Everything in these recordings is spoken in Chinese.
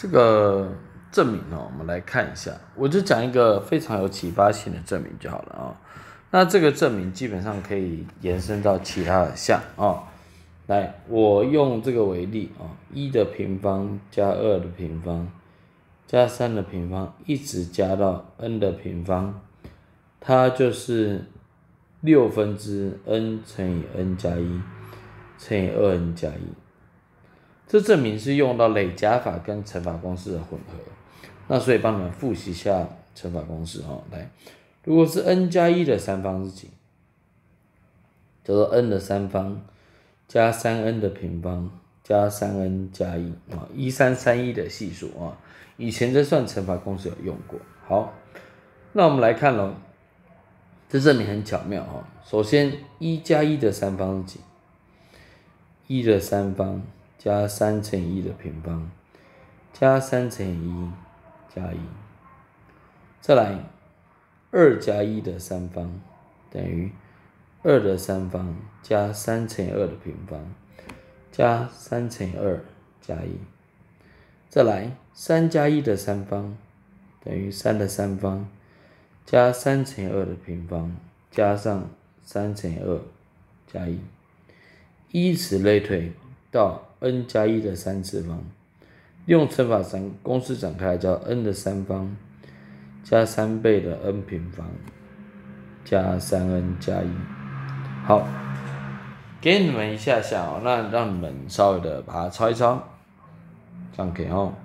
这个证明我们来看一下，我就讲一个非常有启发性的证明就好了啊。那这个证明基本上可以延伸到其他的项啊。来，我用这个为例啊，1的平方加2的平方加3的平方，一直加到 n 的平方，它就是6分之 n 乘以 n 加1乘以 2n 加1。这证明是用到累加法跟乘法公式的混合。那所以帮你们复习一下乘法公式来，如果是 n 加1的三方是几？叫做 n 的三方加 3n 的平方加 3n 加1 1331的系数啊。以前在算乘法公式有用过。好，那我们来看咯，这证明很巧妙啊。首先1加1的三方是几？1的三方加3乘以1的平方加3乘以1加1。再来2加1的三方等于2的三方加3乘以2的平方加3乘以2加1。再来3加1的三方等于3的三方加3乘以2的平方加上3乘以2加1。以此类推到 n 加1的三次方，用乘法公式展开叫 n 的三方加3倍的 n 平方加 3n 加1。好，给你们一下下那让你们稍微的把它抄一抄，这样可以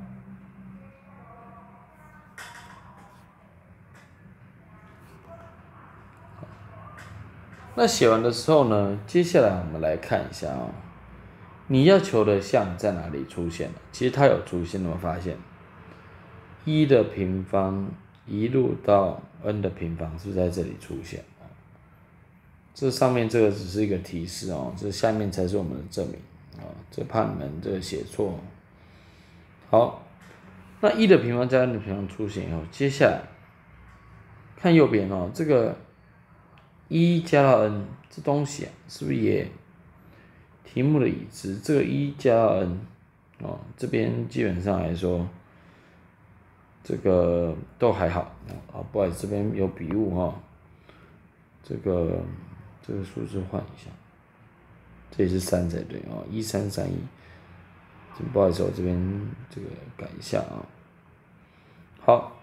那写完的时候呢，接下来我们来看一下你要求的项在哪里出现了？其实它有出现，有没有发现？1的平方一路到 n 的平方是不是在这里出现？这上面这个只是一个提示这下面才是我们的证明这怕你们这个写错。好，那1的平方加 n 的平方出现以后，接下来看右边这个1加到 n 这东西是不是也题目的已知？这个1加到 n 这边基本上来说这个都还好不好意思，这边有笔误这个数字换一下，这里是3才对1331，不好意思，我这边这个改一下好，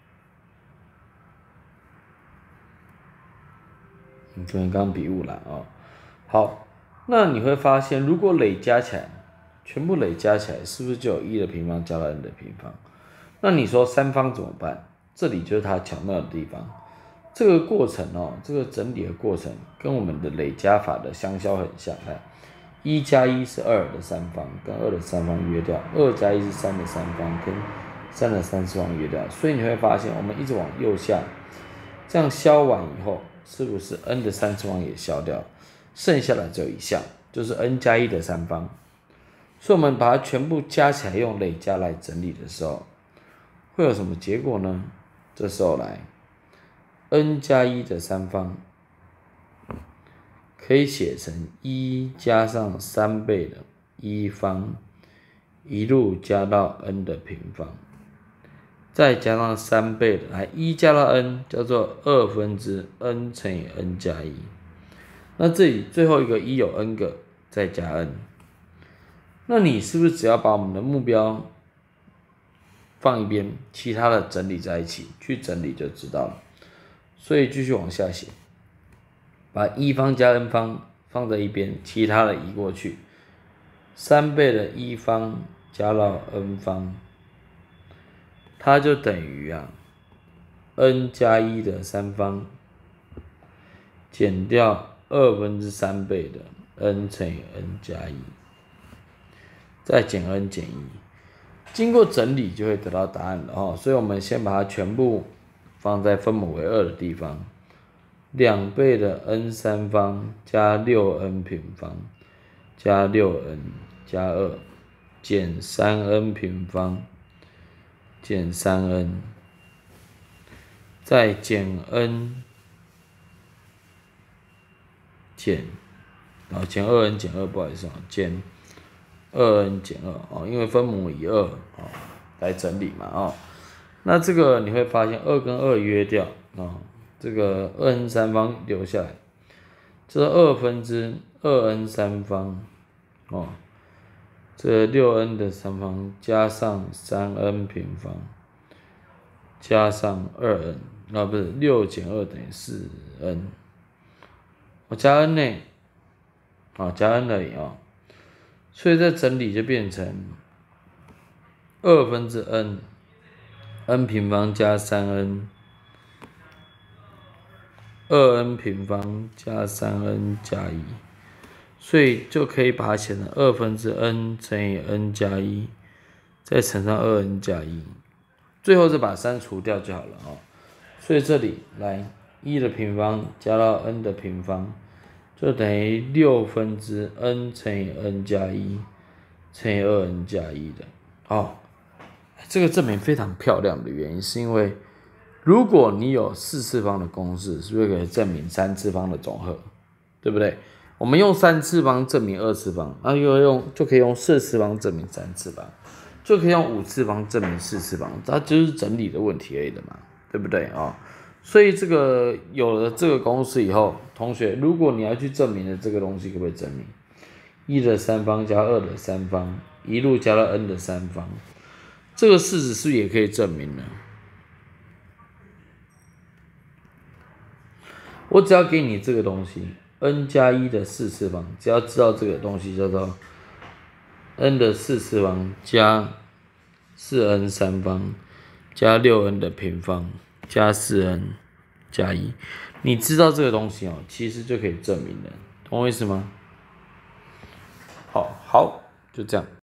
这边刚笔误了好，那你会发现，如果累加起来，全部累加起来，是不是就有1的平方加到 n 的平方？那你说三方怎么办？这里就是它巧妙的地方。这个过程这个整理的过程跟我们的累加法的相消很像。看，1加1是2的三方，跟2的三方约掉；2加1是3的三方，跟3的三次方约掉。所以你会发现，我们一直往右下，这样消完以后，是不是 n 的三次方也消掉了？剩下的只有一项，就是 n 加1的三方。所以我们把它全部加起来，用累加来整理的时候，会有什么结果呢？这时候来 n 加1的三方可以写成1加上3倍的1方，一路加到 n 的平方，再加上3倍的，来1加到 n 叫做2分之 n 乘以 n 加1。那这里最后一个1有 n 个，再加 n。那你是不是只要把我们的目标放一边，其他的整理在一起，去整理就知道了。所以继续往下写，把1方加 n 方放在一边，其他的移过去，3倍的1方加到 n 方，它就等于n 加1的三方减掉2分之3倍的 n 乘以 n 加1，再减 n 减1。经过整理就会得到答案了所以我们先把它全部放在分母为2的地方，2倍的 n 三方加 6n 平方加 6n 加2减 3n 平方减 3n 再减 n 减减 2n 减2，不好意思减2n 减2因为分母以2 来整理嘛哦。那这个你会发现2跟2约掉哦，这个2n 三方留下来，这2分之2n 三方哦，这6n 的三方加上3n 平方加上2n， 不是6减2等于4n， 我加 n 呢，加 n 而已哦，所以这整理就变成2分之 n 平方加 3n， 2n 平方加 3n 加1，所以就可以把它写成2分之 n 乘以 n 加1，再乘上 2n 加1，最后再把3除掉就好了哦。所以这里来1的平方加到 n 的平方，就等于6分之 n 乘以 n 加1乘以 2n 加1的。哦，这个证明非常漂亮的原因是因为，如果你有4次方的公式，是不是可以证明3次方的总和？对不对？我们用3次方证明2次方，就可以用4次方证明3次方，就可以用5次方证明4次方，它就是整理的问题而已的嘛，对不对啊？所以这个有了这个公式以后，同学，如果你要去证明的这个东西，可不可以证明1的三方加2的三方，一路加到 n 的三方？这个式子是不是也可以证明呢？我只要给你这个东西 n 加1的4次方，只要知道这个东西叫做 n 的4次方加 4n 三方加 6n 的平方加 4n 加1，你知道这个东西其实就可以证明了，懂我意思吗？好，就这样。